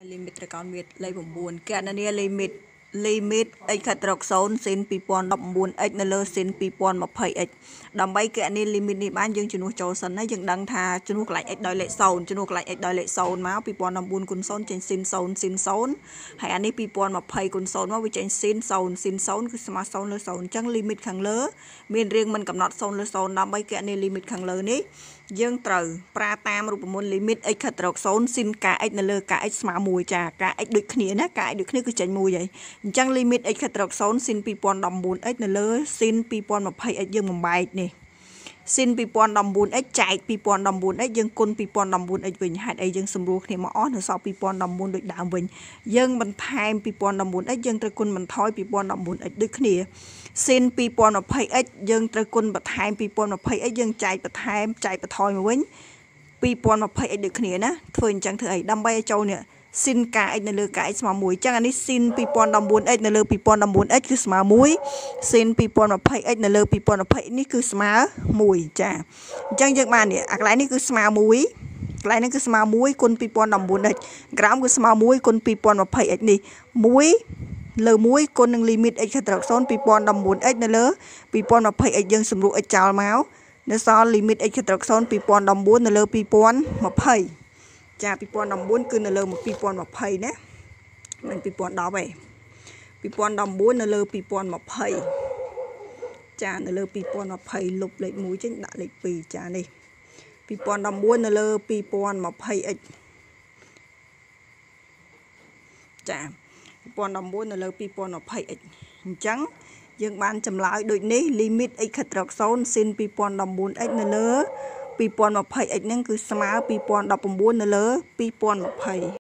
limit ត្រកោណវាលេខ9កណនី limit x ខិតត្រក0សិន2019 x នៅលើសិន2020 x ដើម្បីកណនី limit នេះបានយើងជំនួសចូលសិនណាយើងដឹងថាជំនួសកន្លែង x ដោយលេខ0ជំនួសកន្លែង x ដោយលេខ0មក2019 គុណ0ចេញសិន0សិន0ហើយអានេះ2020គុណ0មកវាចេញសិន0សិន0គឺស្មើ0លើ0អញ្ចឹង limit ខាងលើមានរៀងមិនកំណត់0លើ0ដើម្បីកណនី limit ខាងលើនេះយើងត្រូវប្រើតាមរូបមន្ត limit x ខិតត្រក0សិនការ x នៅលើការ x ស្មើ1ចាការ x ដូចគ្នាណាការ x ដូចគ្នាគឺចេញ1ហើយអញ្ចឹង limit x ខិតត្រក0សិន2019 x នៅលើសិន2020 x យើងបំបែកនេះសិន2019 x ចែក2019 x យើងគុណ2019 x វិញហេតុអីយើងសម្រួលគ្នាមកអស់នៅសល់2019ដូចដើមវិញយើងបន្ថែម2019 x យើងត្រូវគុណបន្ថយ2019 x ដូចគ្នាសិន2020 x យើងត្រូវគុណបន្ថែម2020 x យើងចែកបន្ថែមចែកបន្ថយមកវិញ2020 x ដូចគ្នាណាធ្វើអញ្ចឹងធ្វើអីដើម្បីឲ្យចូលនេះសិនការ x នៅលើការ x ស្មើ1អញ្ចឹងអានេះសិន2019 x នៅលើ2019 x គឺស្មើ1សិន2020 x នៅលើ2020នេះគឺស្មើ1ចាអញ្ចឹងយើងបាននេះអាកន្លែងនេះគឺស្មើ1កន្លែងនេះគឺស្មើ1គុណ2019 x ក្រោមគឺស្មើ1គុណ2020 x នេះ1លើ1គុណនឹង limit x ខិតត្រក0 2019 x នៅលើ2020 x យើងសម្រួល x ចោលមកនៅសល់ limit x ខិតត្រក0 2019 នៅលើ2020ចា2019គឺនៅលើ2020ណាមិន2010ទេ2019នៅលើ2020ចានៅលើ2020លុបលេខ1ចេញដាក់លេខ2ចានេះ2019នៅលើ2020 x ចា2019នៅលើ2020 x អញ្ចឹងយើងបានចម្លើយដូចនេះ limit x ខិតត្រក0សិន2019 x នៅលើ2020 x ហ្នឹងគឺស្មើ2019នៅលើ2020